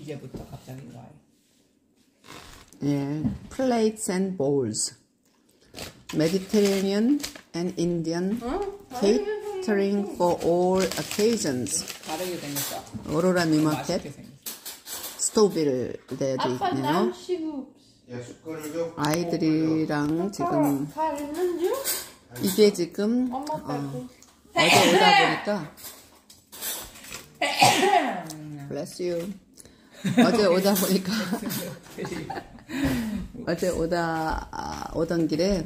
이제부터 갑자기 와요. 예, plates and bowls. Mediterranean and Indian catering for all occasions. 다르게 생겼어. 오로라 미마켓 맛있게 생겼어. 스토빌 데도 있네요. 아이들이랑 지금 이게 지금 어제 오다 보니까 bless you. 어제 오다 보니까 어제 오던 길에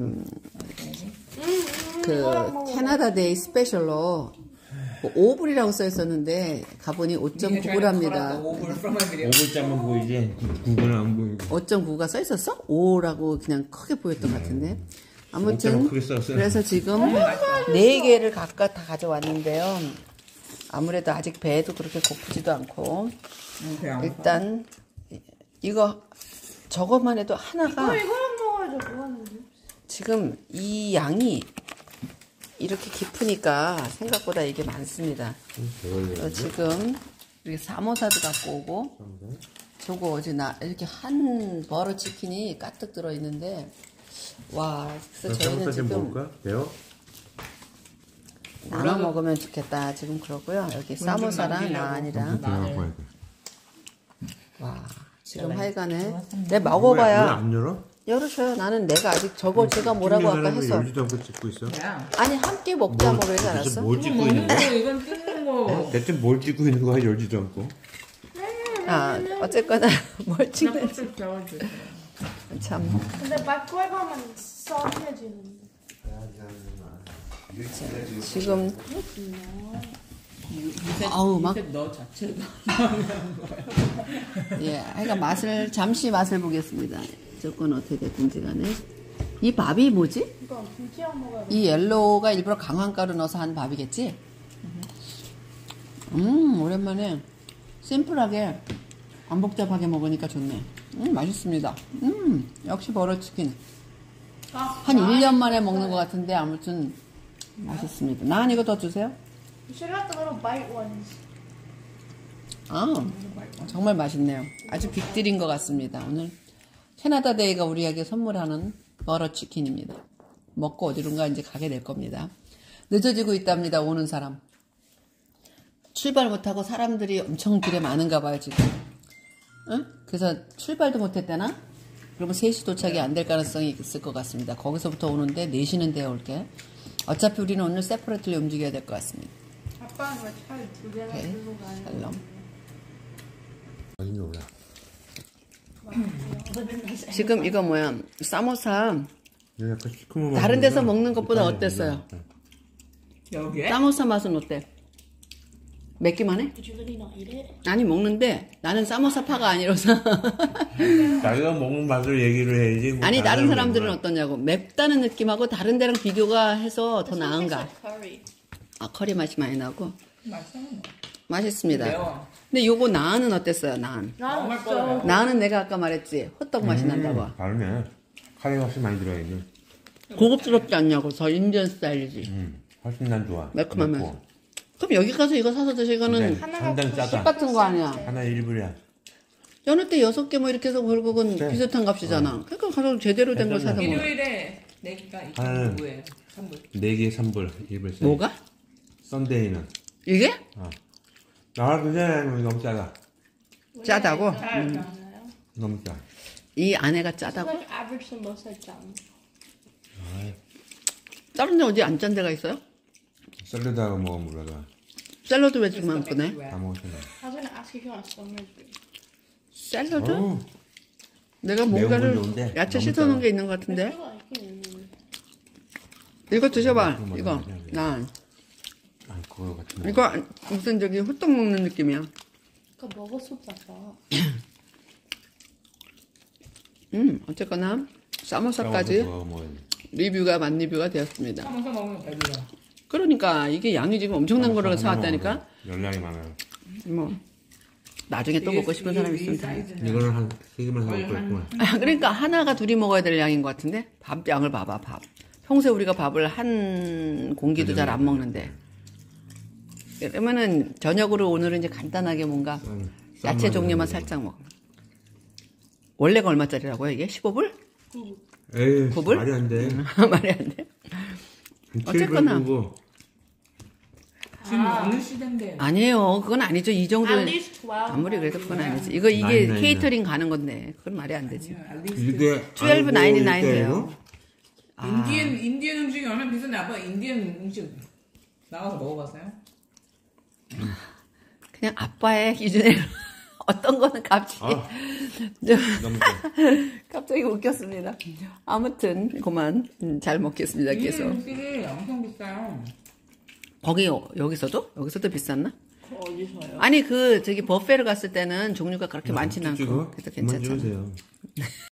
그 캐나다 데이 스페셜로 5불이라고 써 있었는데 가보니 5.9불합니다. 5불짜만 보이지 9불은 안 보이고 5.9가 써 있었어? 5라고 그냥 크게 보였던 것 같은데. 아무튼 5.9 크게 썼어요. 그래서 지금 4개를 각각 다 가져왔는데요. 아무래도 아직 배도 그렇게 고프지도 않고 일단 이거 저것만 해도 하나가 지금 이 양이 이렇게 깊으니까 생각보다 이게 많습니다. 지금 이렇게 사모사도 갖고 오고 저거 어제 이렇게 한 버러 치킨이 가득 들어있는데 와 그래서 저희는 지금 먹을까? 배워? 나눠 먹으면 좋겠다 지금 그러고요. 여기 사모사랑 나안이랑 와 지금 하여간에 내 먹어봐야 안 열어? 열으셔요. 나는 내가 아직 저거 제가 뭐라고 아까 했어. 열지도 않고 찍고 있어? 아니 함께 먹자 뭐 그러지 않았어? 뭘 찍고 있는 거야? 이건 뜯는 거. 대체 뭘 찍고 있는 거야? 열지도 않고 아 어쨌거나 뭘 찍는 참 근데 마이크로웨이브 하면 썩해지는데. 지금 아우 막 너 자체가 예, 하여간 잠시 맛을 보겠습니다. 조건 어떻게 됐든지 간에 이 밥이 뭐지? 이거 김치랑 먹어야 돼. 이 옐로우가 일부러 강황가루 넣어서 한 밥이겠지? 오랜만에 심플하게 안 복잡하게 먹으니까 좋네. 맛있습니다. 역시 버러치킨. 한 1년 만에 먹는 것 같은데 아무튼 맛있습니다. 난 이거 더 주세요. You should have the little bite ones. 아, 정말 맛있네요. 아주 빅딜인 것 같습니다. 오늘 캐나다 데이가 우리에게 선물하는 버러치킨입니다. 먹고 어디론가 이제 가게 될 겁니다. 늦어지고 있답니다. 오는 사람. 출발 못하고 사람들이 엄청 길에 많은가 봐요 지금. 응? 그래서 출발도 못했대나? 그러면 3시 도착이 안 될 가능성이 있을 것 같습니다. 거기서부터 오는데 4시는 되어 올게. 어차피 우리는 오늘 세퍼레이트리 움직여야 될 것 같습니다. 아빠는 왜 차를 2개나 오케이. 들고 가요? 샬롬. 아니 몰라 지금 이거 뭐야? 사모사 약간 시커먼 다른 데서 먹는 것보다 어땠어요? 여기에? 사모사 맛은 어때? 맵기만 해? Did you really not eat it? 아니 먹는데 나는 사모사파가 아니라서 자기가 먹는 맛을 얘기를 해야지 뭐 아니 다른 사람들은 먹는 어떠냐고 맵다는 느낌하고 다른 데랑 비교가 해서 더 This one tastes 나은가? like curry. 아 커리 맛이 많이 나고 맛있어. 맛있습니다. 매워. 근데 요거 나은은 어땠어요? 나은. 정말 뻔해. 나은은 내가 아까 말했지 호떡 맛이 난다고. 다르네 카레 훨씬 많이 들어야지 고급스럽지 않냐고. 더 인디언 스타일이지. 훨씬 난 좋아 매콤하면서. 맵고. 그럼 여기 가서 이거 사서 드시고는 상당히 짜다 똑같은 거 아니야. 하나 1불이야 여느 때 6개 뭐 이렇게 해서 결국은 네. 비슷한 값이잖아. 그러니까 가서 제대로 된 걸 사서 먹어. 일요일에 내기가 하나는 2.9에 3불. 4개에 3불 1불 뭐가? 썬데이는 이게? 나와 그냥 너무 짜다 짜다고? 않아요? 너무 짜 이 안에가 It's 짜다고? like average samosa jam. 다른 데 어디 안 짠 데가 있어요? 샐러드하고 먹으면 몰라도 샐러드 왜 지금 안 꺼내? 다 먹었잖아 I was gonna ask if you want summer. 샐러드? 어우, 내가 매운 뭔가를 건 좋은데 야채 너무 씻어놓은 짜다. 게 있는 것 같은데? 이거 드셔봐. 이거. 난. 아 그거 같은 거 이거 무슨 저기 호떡 먹는 느낌이야. 그거 먹었었어. 어쨌거나 사모사까지 그거 먹어야 돼. 리뷰가 만 리뷰가 되었습니다. 사모사 먹으면 배불러. 그러니까 이게 양이 지금 엄청난 거를 사왔다니까. 연락이 많아요 뭐 나중에 또 먹고 싶은 사람 있으면 다. 이거는 한 3개만 사 먹고 있구나 아, 그러니까 하나가 둘이 먹어야 될 양인 것 같은데 밥 양을 봐봐 밥. 평소에 우리가 밥을 한 공기도 잘 안 먹는데. 그러면은 저녁으로 오늘은 이제 간단하게 뭔가 야채 종류만 살짝 먹어. 원래가 얼마짜리라고요, 이게? 15불? 에이, 9불? 말이 안 돼. 말이 안 돼. 7불 어쨌거나. 주고. 지금 어느 시대인데. 아니에요. 그건 아니죠. 이 정도. At least 12. 아무리 그래도 그건 아니지. 이게 나인. 케이터링 가는 건데. 그건 말이 안 되지. 이게 12.99 돼요. 인디언 음식이 얼마나 비싼데 아빠 인디언 음식 나가서 먹어봤어요? 그냥 아빠의 기준에 어떤 거는 값이 너무 갑자기 웃겼습니다. 아무튼 그만 잘 먹겠습니다. 계속. 인디언 음식이 엄청 비싸요. 거기 여기서도? 여기서도 비쌌나? 그거 어디서요? 아니 저기 버페를 갔을 때는 종류가 그렇게 많지는 않고 찍어? 그래서 그만 괜찮잖아. 주세요.